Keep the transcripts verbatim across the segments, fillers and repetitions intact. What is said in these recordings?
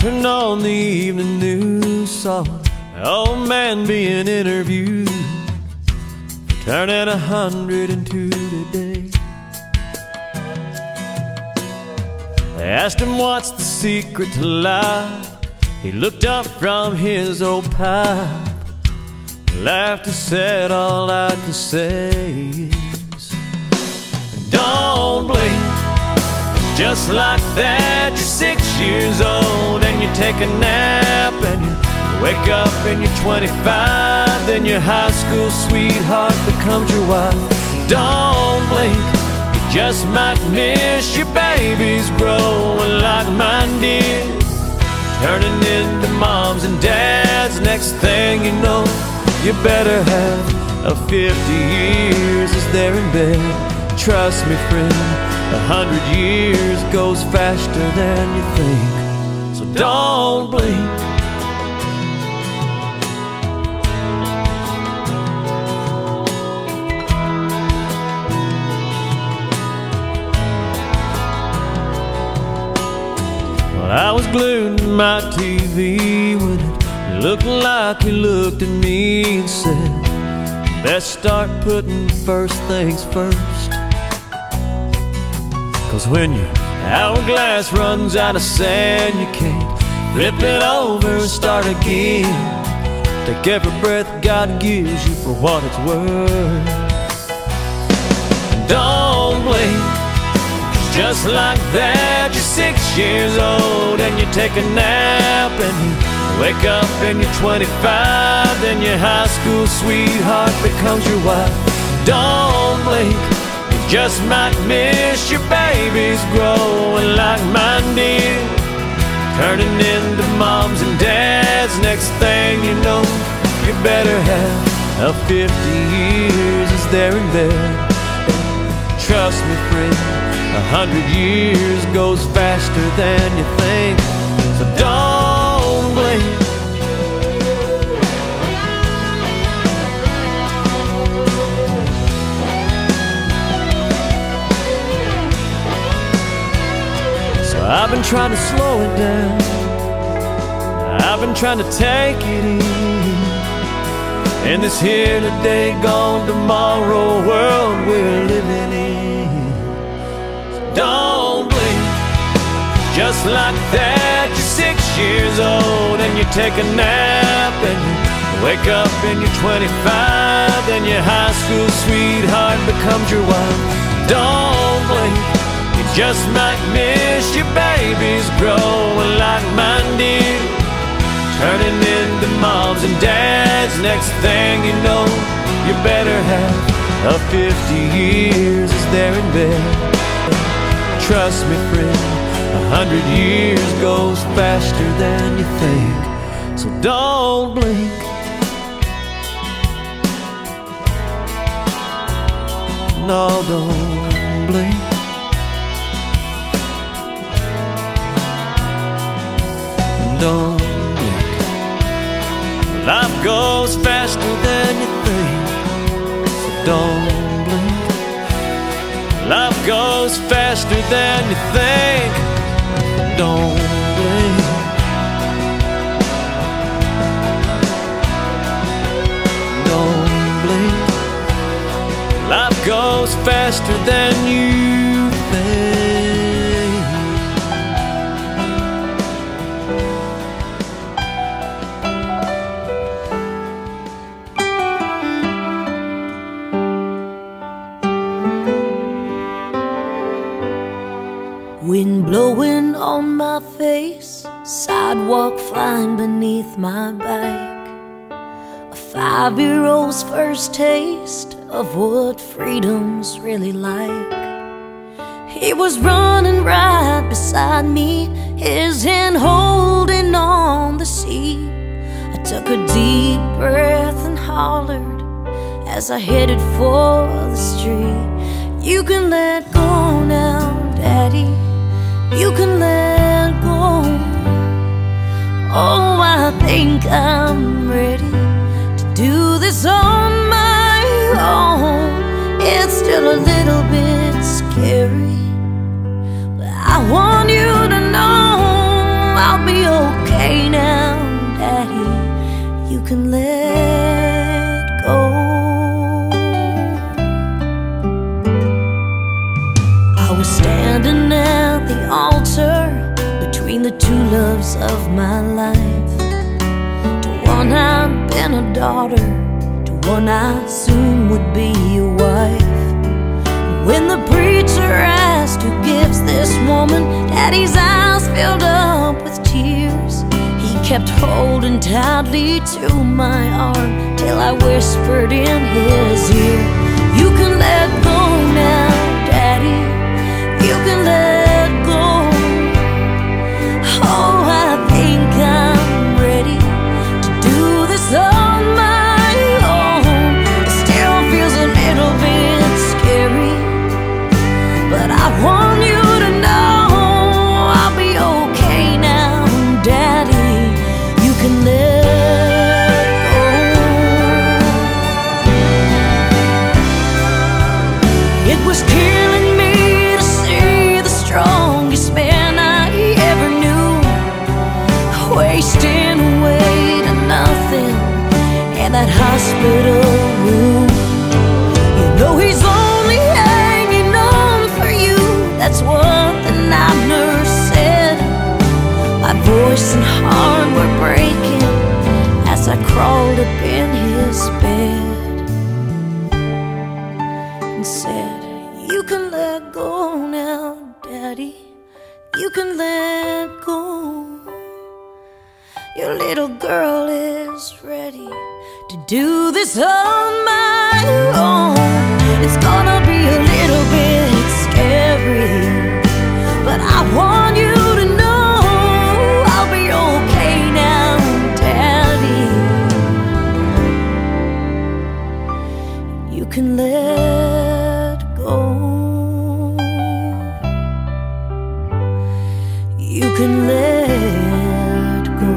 turned on the evening news, saw an old man being interviewed, turning a hundred and two today. They asked him what's the secret to life. He looked up from his old pipe, laughed and said, all I can say is, don't blink. Just like that, you're six years old and you take a nap, and you wake up and you're twenty-five. Then your high school sweetheart becomes your wife. Don't blink, you just might miss your babies growing like mine did, turning into moms and dads. Next thing you know, you better have a fifty years as they're in bed. Trust me, friend, a hundred years goes faster than you think, so don't blink. Well, I was glued to my T V when it looked like he looked at me and said, best start putting first things first. Cause when your hourglass runs out of sand, you can't flip it over and start again. Take every breath God gives you for what it's worth. Don't blink, just like that, you're six years old and you take a nap, and you wake up and you're twenty-five. Then your high school sweetheart becomes your wife. Don't blink, just might miss your babies growing like mine did, turning into moms and dads. Next thing you know, you better have a fifty years as they're in bed. Trust me, friend, a hundred years goes faster than you think, so don't blink. I've been trying to slow it down, I've been trying to take it easy in this here today, gone tomorrow world we're living in. So don't blink, just like that, you're six years old and you take a nap, and you wake up and you're twenty-five. Then your high school sweetheart becomes your wife. Don't blink, just might miss your babies growing like mine did, turning into moms and dads. Next thing you know, you better have a fifty years as they're in bed. Trust me, friend, a hundred years goes faster than you think, so don't blink. No, don't blink. Don't blink. Life goes faster than you think, so don't blink. Life goes faster than you think, don't blink. Don't blink. Life goes faster than you think. Wind blowing on my face, sidewalk flying beneath my bike. A five-year-old's first taste of what freedom's really like. He was running right beside me, his hand holding on the seat. I took a deep breath and hollered as I headed for the street. You can let go now, Daddy, you can let go. Oh, I think I'm ready to do this on my own. It's still a little bit scary, but I want you to know I'll be okay. you can let go. I was standing at the altar between the two loves of my life. To one I'd been a daughter, to one I soon would be a wife. When the preacher asked who gives this woman, Daddy's eyes filled up with tears. He kept holding tightly to my arm till I whispered in his ear, you can let go now, Daddy, you can let go. Oh, I think I'm ready to do this on my own. It still feels a little bit scary, but I want you to know I'll be okay now, Daddy, you can let go. It was killing me to see the strongest man I ever knew wasting away to nothing in that hospital room. You know he's only hanging on for you, that's what the night nurse said. My voice and heart were breaking as I crawled up in his bed and said, you can let go now, Daddy, you can let go. Your little girl is ready to do this on my own. It's gonna be a little bit scary, but I want you to know I'll be okay now, Daddy. You can let go. You can let go.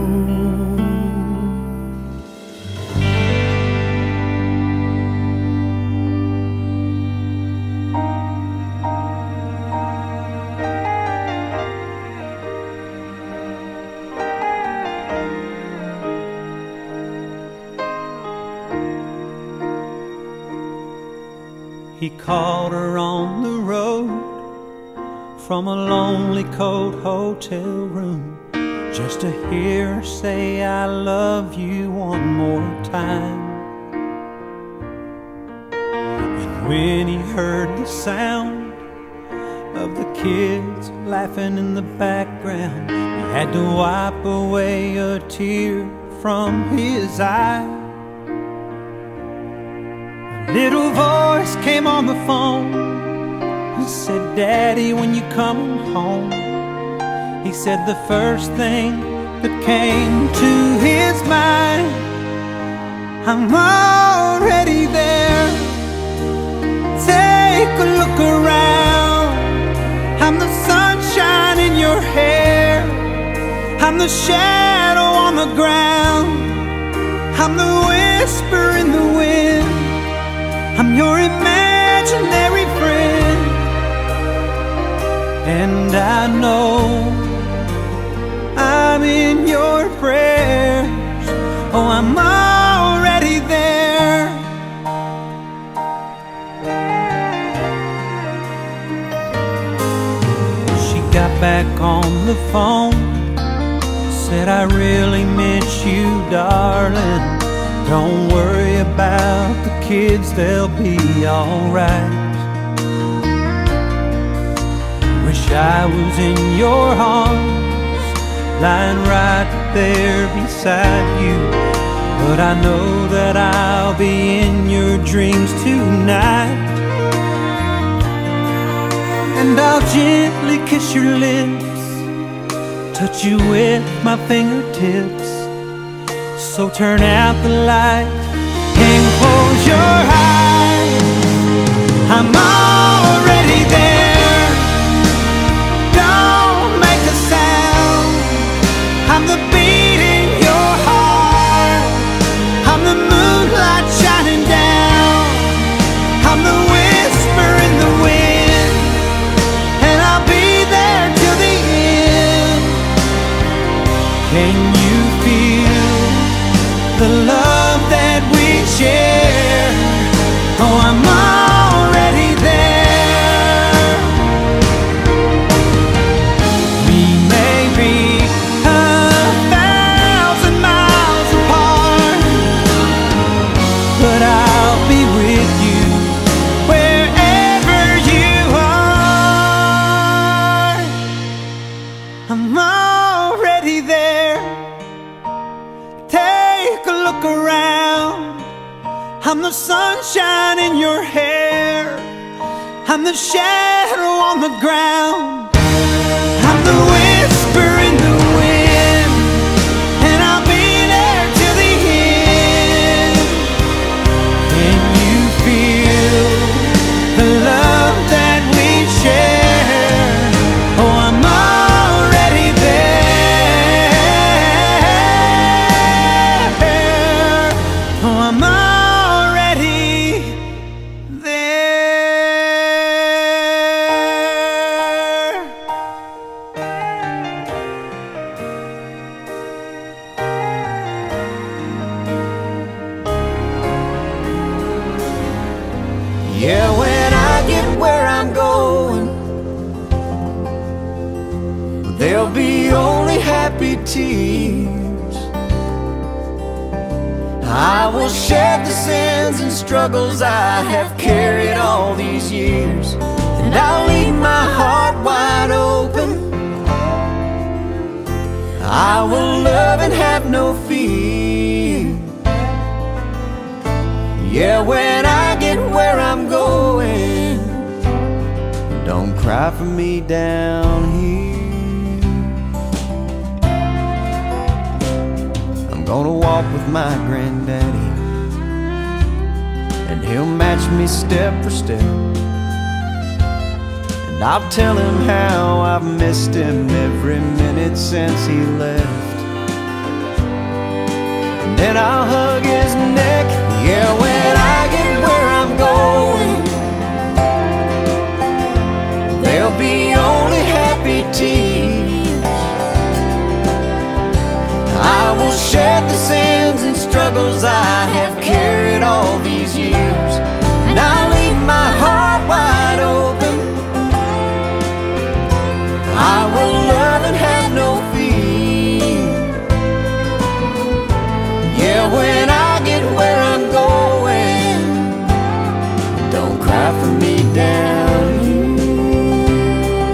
He called her on the road from a lonely, cold hotel room, just to hear her say, I love you one more time. And when he heard the sound of the kids laughing in the background, he had to wipe away a tear from his eye. A little voice came on the phone and said, Daddy, when you come home. He said the first thing that came to his mind, I'm already there. Take a look around. I'm the sunshine in your hair. I'm the shadow on the ground. I'm the whisper in the wind. I'm your imaginary friend. And I know I'm in your prayers. Oh, I'm already there. She got back on the phone, said, I really miss you, darling. Don't worry about the kids, they'll be alright. Wish I was in your arms, lying right there beside you, but I know that I'll be in your dreams tonight. And I'll gently kiss your lips, touch you with my fingertips. So turn out the light and close your eyes. I'm already there. Don't make a sound. I'm the beat in your heart. I'm the moonlight shining down. I'm the whisper in the wind, and I'll be there till the end. Can you feel the love that we share. Oh, I'm already there. We may be a thousand miles apart, but I'll be with you wherever you are. I'm already there. Take a look around. I'm the sunshine in your hair. I'm the shadow on the ground. I'm the whisper in the wind, and I'll be there till the end. Can you feel the love that we share? Oh, I'm already there. Oh, I'm already there. Yeah, when I get where I'm going, there'll be only happy tears. I will shed the sins and struggles I have carried all these years, and I'll leave my heart wide open. I will love and have no fear. Yeah, when I get where I'm going, don't cry for me down here. I'm gonna walk with my granddaddy, and he'll match me step for step. And I'll tell him how I've missed him every minute since he left. And then I'll hug his neck. Yeah, when I get where I'm going, there'll be only happy tears. I will shed the sins and struggles I have carried all these years, and I'll leave my heart wide open. I will love and have no fear. Yeah, when I get where I'm going, don't cry for me down here.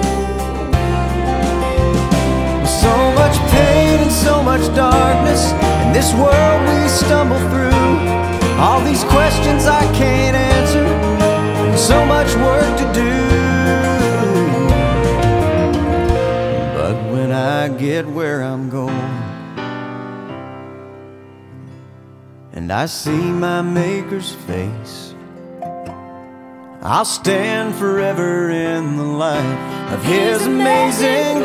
So much pain and so much darkness in this world we stumble through. All these questions I can't answer, and so much work to do. But when I get where I'm going, and I see my Maker's face, I'll stand forever in the light of His amazing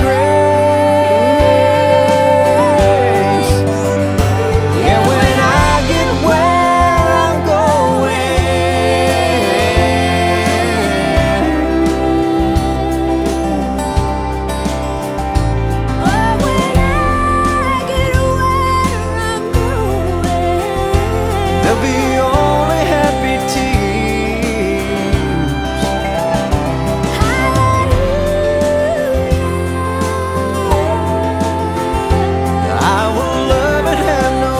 grace. Yeah, when I get where I'm going, Oh, when I get where I'm going, there'll be only happy tears. I will love and have no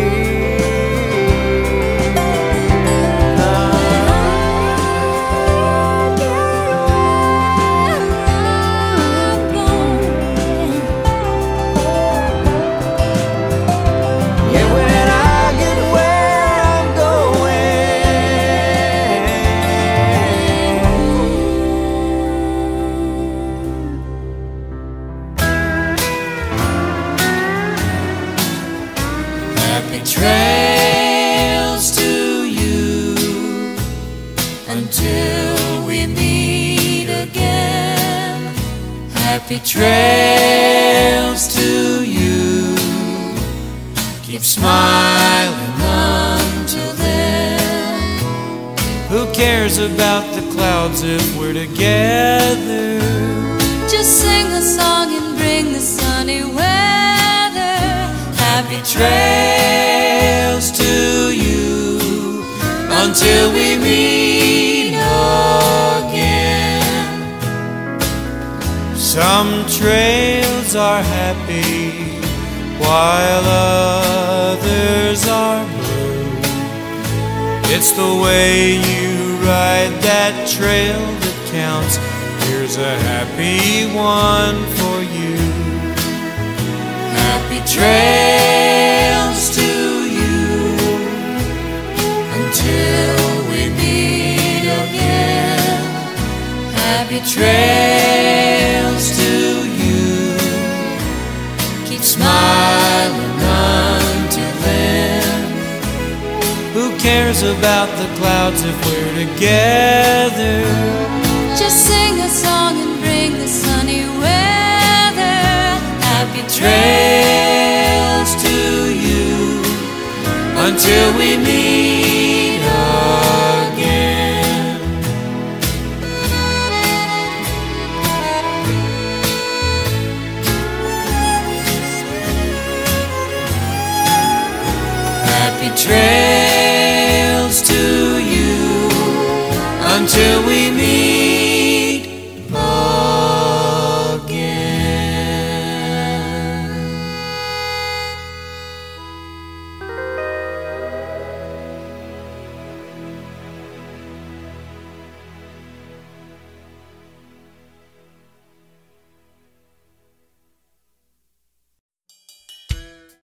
fear. Yeah, when I get where I'm going. Happy trails to you until we meet again. Happy trails to you. Keep smiling until then. Who cares about the clouds if we're together? just sing a song and bring the sunny weather. Happy trails until we meet again. Some trails are happy while others are blue. It's the way you ride that trail that counts. Here's a happy one for you. Happy trails to you until we meet again. Happy trails to you. Keep smiling until then. Who cares about the clouds if we're together? Just sing a song and bring the sunny weather. Happy trails to you until we meet again. Happy trails to you until we